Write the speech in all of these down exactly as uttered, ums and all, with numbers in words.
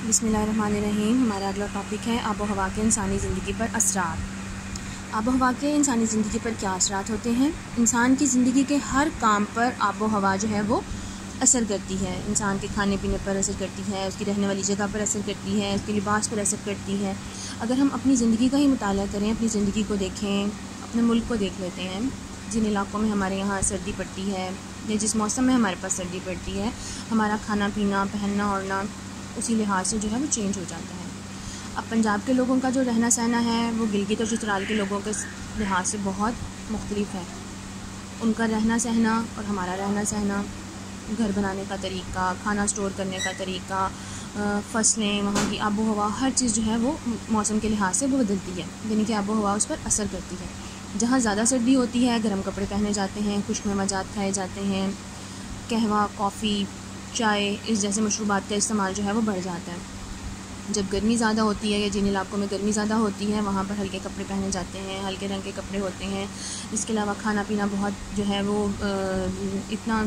بسم اللہ الرحمن الرحیم۔ ہمارا اگلا ٹاپک ہے آب و ہوا کے انسانی زندگی پر اثرات۔ آب و ہوا کے انسانی زندگی پر کیا اثرات ہوتے ہیں؟ انسان کی زندگی کے ہر کام پر آب و ہوا جو ہے وہ اثر کرتی ہے۔ انسان کے کھانے پینے پر اثر کرتی ہے، اس کی رہنے والی جگہ پر اثر کرتی ہے، اس کے لباس پر اثر کرتی ہے۔ اگر ہم اپنی زندگی کا ہی مطالعہ کریں، اپنی زندگی کو دیکھیں، اپنے ملک کو دیکھ لیتے ہیں، جن علاقوں میں ہمارے یہاں سردی پڑتی ہے یا جس موسم میں ہمارے پاس سردی پڑتی ہے، ہمارا کھانا پینا، پہننا اوڑھنا اسی لحاظ سے جو ہے وہ چینج ہو جاتا ہے۔ اب پنجاب کے لوگوں کا جو رہنا سہنا ہے وہ گلگت اور چترال کے لوگوں کے لحاظ سے بہت مختلف ہے۔ ان کا رہنا سہنا اور ہمارا رہنا سہنا، گھر بنانے کا طریقہ، کھانا سٹور کرنے کا طریقہ، فصلیں، وہاں کی آب و ہوا، ہر چیز جو ہے وہ موسم کے لحاظ سے وہ بدلتی ہے، یعنی کہ آب و ہوا اس پر اثر کرتی ہے۔ جہاں زیادہ سردی ہوتی ہے گرم کپڑے پہنے جاتے ہیں، خشک میوہ کھائے جاتے ہیں، قہوہ، کافی، چائے، اس جیسے مشروبات کا استعمال جو ہے وہ بڑھ جاتا ہے۔ جب گرمی زیادہ ہوتی ہے یا جن علاقوں میں گرمی زیادہ ہوتی ہے وہاں پر ہلکے کپڑے پہنے جاتے ہیں، ہلکے رنگ کے کپڑے ہوتے ہیں۔ اس کے علاوہ کھانا پینا بہت جو ہے وہ اتنا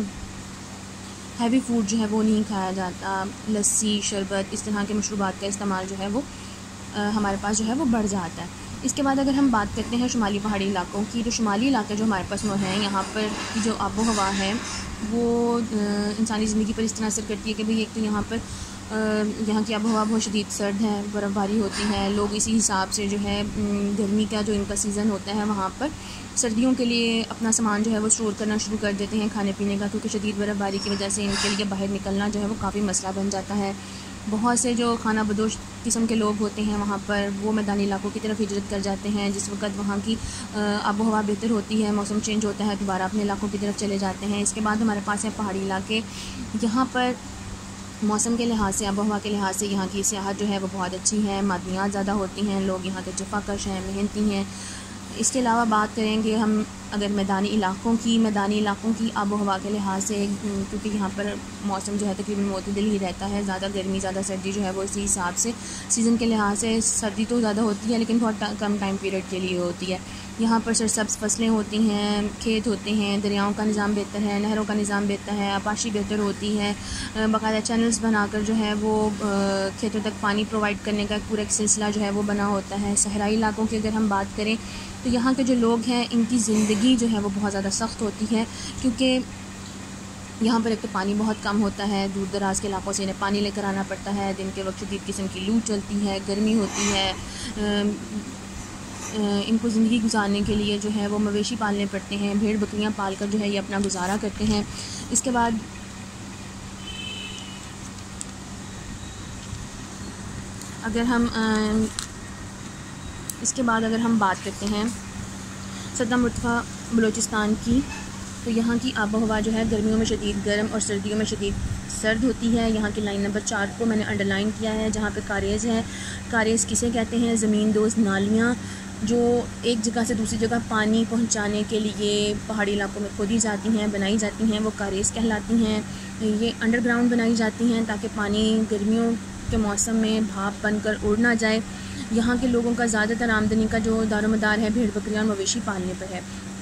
ہیوی فوڈ جو ہے وہ نہیں کھایا جاتا، لسی، شربت، اس طرح کے مشروبات کا استعمال جو ہے وہ ہمارے پاس جو ہے وہ بڑھ جاتا ہے۔ اس کے بعد اگر ہم بات کرتے ہیں شمالی پہاڑی علاقوں کی، تو شمالی علاقے جو ہمارے پاس وہ ہیں، یہاں پر کی جو آب و ہوا ہے وہ انسانی زندگی پر اس طرح اثر کرتی ہے کہ بھئی ایک تو یہاں پر یہاں کی آب و ہوا بہت شدید سرد ہے، برف باری ہوتی ہے، لوگ اسی حساب سے جو ہے گرمی کا جو ان کا سیزن ہوتا ہے وہاں پر سردیوں کے لیے اپنا سامان جو ہے وہ اسٹور کرنا شروع کر دیتے ہیں کھانے پینے کا، کیونکہ شدید برف باری کی وجہ سے ان کے لیے باہر نکلنا جو ہے وہ کافی مسئلہ بن جاتا ہے۔ بہت سے جو خانہ بدوش قسم کے لوگ ہوتے ہیں وہاں پر وہ میدانی علاقوں کی طرف ہجرت کر جاتے ہیں، جس وقت وہاں کی آب و ہوا بہتر ہوتی ہے، موسم چینج ہوتا ہے، دوبارہ اپنے علاقوں کی طرف چلے جاتے ہیں۔ اس کے بعد ہمارے پاس ہے پہاڑی علاقے، یہاں پر موسم کے لحاظ سے، آب و ہوا کے لحاظ سے یہاں کی سیاحت جو ہے وہ بہت اچھی ہے، معدنیات زیادہ ہوتی ہیں، لوگ یہاں کے جفا کش ہیں، محنتی ہیں۔ اس کے علاوہ بات کریں گے ہم اگر میدانی علاقوں کی، میدانی علاقوں کی آب و ہوا کے لحاظ سے، کیونکہ یہاں پر موسم جو ہے تقریباً معتدل ہی رہتا ہے، زیادہ گرمی زیادہ سردی جو ہے وہ اسی حساب سے سیزن کے لحاظ سے، سردی تو زیادہ ہوتی ہے لیکن بہت کم ٹائم پیریڈ کے لیے ہوتی ہے۔ یہاں پر سرسبز فصلیں ہوتی ہیں، کھیت ہوتے ہیں، دریاؤں کا نظام بہتر ہے، نہروں کا نظام بہتر ہے، آبپاشی بہتر ہوتی ہے، باقاعدہ چینلز بنا کر جو ہے وہ کھیتوں تک پانی پرووائڈ کرنے کا ایک پورا ایک سلسلہ جو ہے وہ بنا ہوتا ہے۔ صحرائی علاقوں کی اگر ہم بات کریں تو یہاں کے جو لوگ ہیں ان کی زندگی جو ہے وہ بہت زیادہ سخت ہوتی ہے، کیونکہ یہاں پر ایک تو پانی بہت کم ہوتا ہے، دور دراز کے علاقوں سے انہیں پانی لے کر آنا پڑتا ہے، دن کے وقت شدید قسم کی لو چلتی ہے، گرمی ہوتی ہے، ان کو زندگی گزارنے کے لیے جو ہے وہ مویشی پالنے پڑتے ہیں، بھیڑ بکریاں پال کر جو ہے یہ اپنا گزارا کرتے ہیں۔ اس کے بعد اگر ہم اس کے بعد اگر ہم بات کرتے ہیں سطح مرتفع بلوچستان کی، تو یہاں کی آب و ہوا جو ہے گرمیوں میں شدید گرم اور سردیوں میں شدید سرد ہوتی ہے۔ یہاں کی لائن نمبر چار کو میں نے انڈر لائن کیا ہے، جہاں پہ کاریز ہیں۔ کاریز کسے کہتے ہیں؟ زمین دوز نالیاں جو ایک جگہ سے دوسری جگہ پانی پہنچانے کے لیے پہاڑی علاقوں میں کھودی جاتی ہیں، بنائی جاتی ہیں، وہ کاریز کہلاتی ہیں۔ یہ انڈر گراؤنڈ بنائی جاتی ہیں تاکہ پانی گرمیوں کے موسم میں بھاپ بن کر اڑ نہ جائے۔ یہاں کے لوگوں کا زیادہ تر آمدنی کا جو دار و مدار ہے بھیڑ بکریاں اور مویشی پالنے پر ہے۔